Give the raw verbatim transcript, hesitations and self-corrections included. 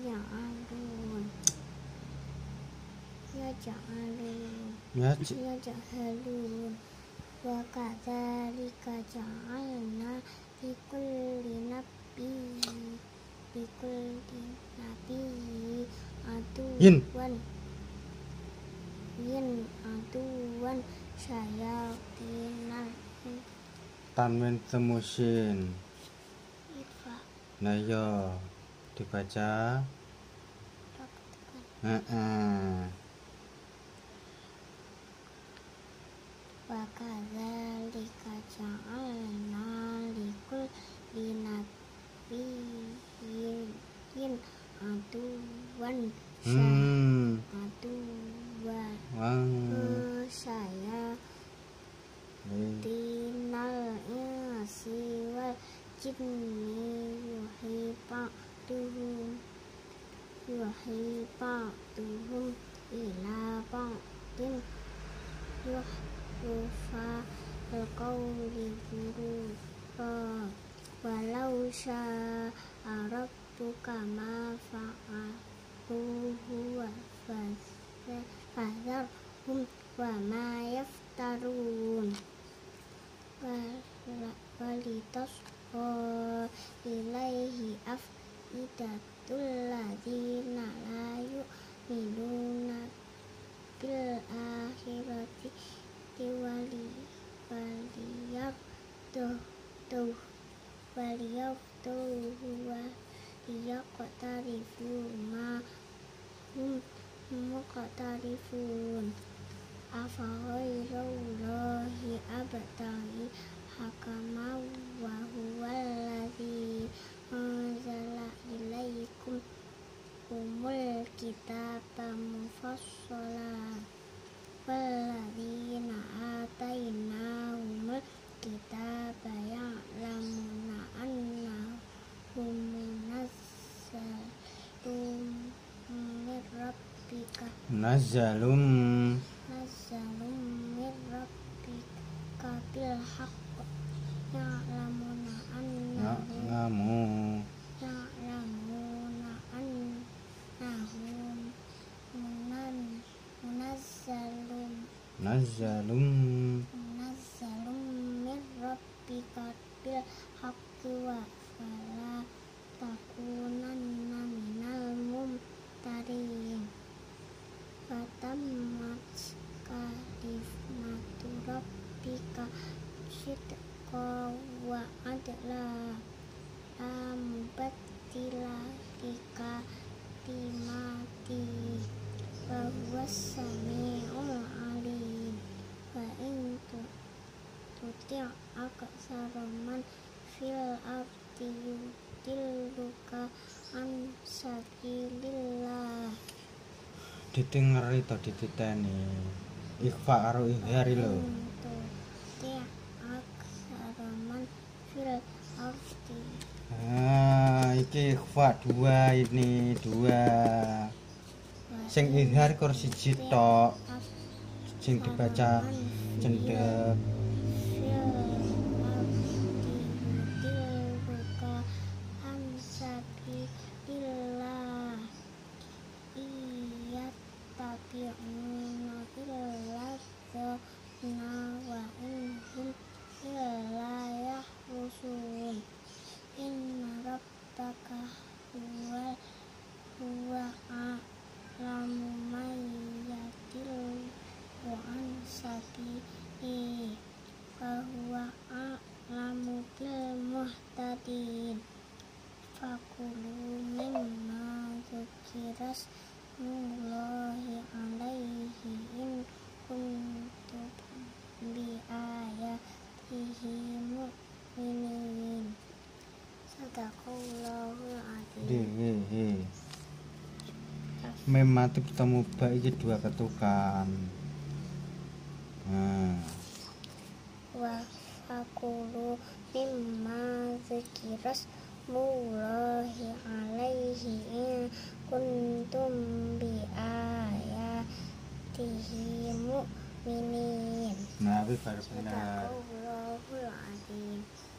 yaj'alun yaj'alun Yaj yaj'alun wa kadzalika ja'alna likulli nabiyyin likulli nabiyyin aduwwan yin aduwwan syayatinal tanwin temusin. Ifa Nah yo dibaca. Heeh. wa kadzalika ja'alna likulli nabiyyin aduwwan Hmm. aduwwan Wah. saya Eh. dinal insi wal jinni yuhi ba'duhum yuhi ba'duhum ila ba'din yuhrufa al-qawli ghurura walau sya'a rabbuka ma fa'aluhu wa fadharhum wa ma yaftarun walitasqa ilaihi afidatul ladzina la yu'minuna bil akhirati wali waliyaqtuh waliyaqtuh waliyaqtarifu ma hum muqtarifun afa ghairallahi abtaghi hakama wa huwal ladzi anzala ilaikum humul kitaba mufassala walladzina atainahumul kitaba ya'lamuna annahu munazzalun mir rabbika Nazalum. nazzalun mir rabbika bil haqq ya'lamuna annahu Ngamu. ya'lamuna annahu munan munazzalun Nazalum. munazzalun mir rabbika bil haqqi wa fala takunanna minal mumtarin fatammat kalimatu rabbika sidqa wa adla la mubaddila likalimati wa huwas sami'ul alim wa in tuti' aktsara man fil ardi yudilluka an sabilillah. Ditengeri to dititeni. Ikhfa karo izhari lho. Tuti' aktsara man fil ardi. Ah, iki ikhfa dua ini dua. Sing izhar kur siji tok. Sing dibaca cendhek. Inna rabbaka huwa huwa a'lamu man yadillu an sabilihi wa huwa a'lamu bil muhtadin fakulu mimma dzukira smullahi alaihi in kuntum bi ayatihi mu'minin. Sadaqallahul adzim. Dewe. Mem mati ketemu ba iki dua ketukan. Nah. Wa fakulu mimma dzukira smullahi alaihi in kuntum bi ayatihi mu'minin. Nah, wis baru bener. Sadaqallahul adzim.